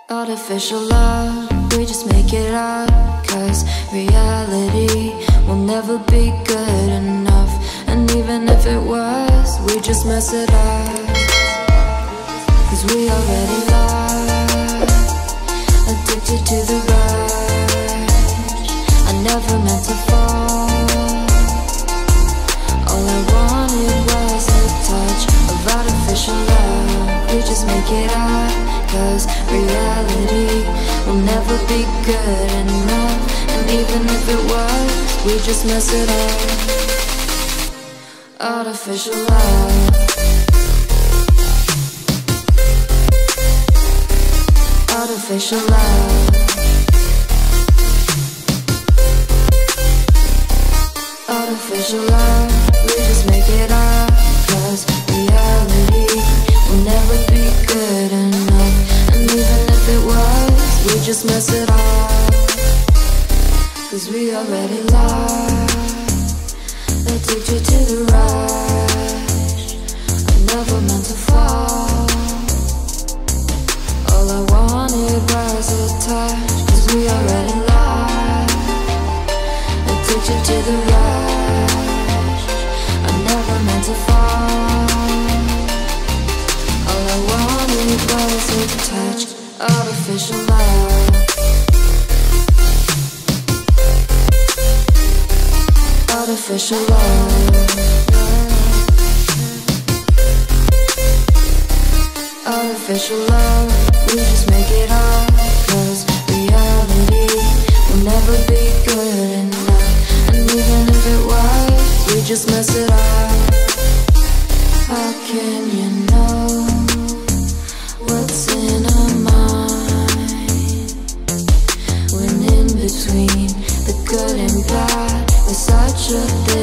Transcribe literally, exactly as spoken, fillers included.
Artificial love, we just make it up, 'cause reality will never be good enough. And even if it was, we just mess it up, 'cause we already lost, addicted to the rush. I never meant to fall, all I wanted was a touch of artificial love. We just make it up, 'cause reality will never be good enough. And even if it was, we just mess it up. Artificial love, artificial love, artificial love. We just make it up, 'cause reality will never be good enough. And even if it was, we just mess it up, 'cause we already lost, addicted to the rush. I never meant to fall, all I wanted was a touch, 'cause we already lost, addicted to the rush. I never meant to fall, all I wanted was a touch. Artificial love, artificial love, artificial love. We just make it up, 'cause reality will never be good enough. And even if it was, we just mess it up. How can you know what's in our mind, when in between the good and bad there's such a thing